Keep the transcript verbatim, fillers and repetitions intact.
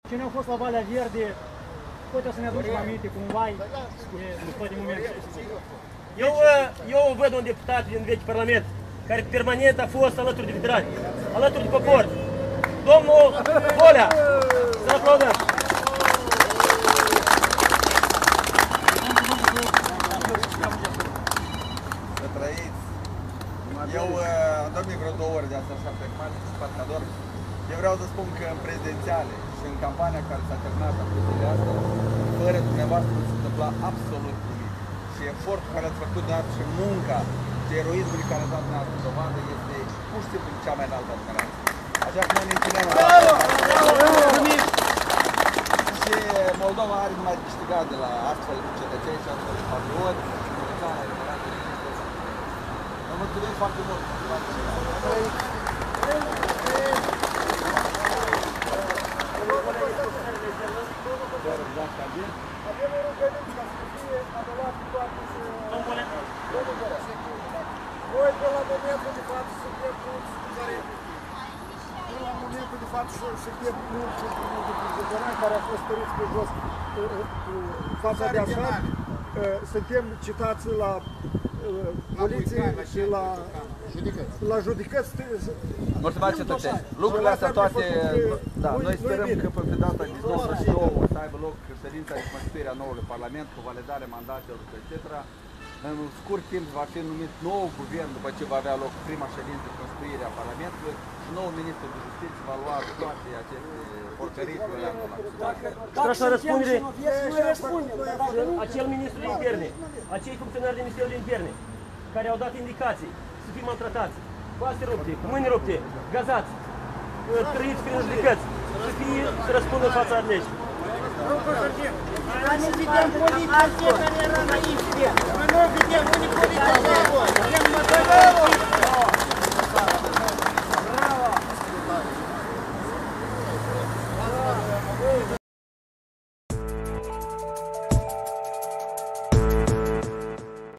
cine au fost la Valea Verde, poate o să ne aducem aminte cumva de toate momentele. Eu, eu văd un deputat din vechi Parlament care permanent a fost alături de veterani, alături de popor. Domnul Bolea, să-l aplaudăm! Să trăiți! Eu am dormit vreo două ori de asta așa pe parcador. Eu vreau să spun că în prezidențiale și în campania care s-a terminat în zilele astea, fără dumneavoastră nu se întâmpla absolut nimic. Și efortul care ați făcut dumneavoastră și munca și eroismul care ați dat dumneavoastră dovadă este pur și simplu cea mai înaltă admirație. Așa că noi ne închinăm la și Moldova are numai de câștigat de la astfel de cetățeni și astfel de patrioți. Vă mulțumim foarte mult! Avem o rugămință ca să fie anulate toate și... Noi pe la momentul de față suntem mulți care... Pe la momentul de față suntem mulți cetățeni care au fost tăriți pe jos cu fața de așa. Suntem citați la poliție și la judecăți. La judecăți. Mulțumesc cetățeni. Lucrurile astea toate, da, noi sperăm că pe data de douăzeci și nouă să aibă loc ședința de constituire a noului Parlament cu validarea mandatelor, et cetera. În scurt timp va fi numit nou guvern după ce va avea loc prima ședință de constituire a Parlamentului și noul ministru de Justiție va lua toate aceste porcării pe anul acesta. Și așa răspundere acel ministru de interne, acei funcționari de Ministerul de Interne care au dat indicații să fie maltratați, coaste rupte, mâini rupte, gazați, trăiți prin judecăți, să fie, să răspundă în fața legii. Nu,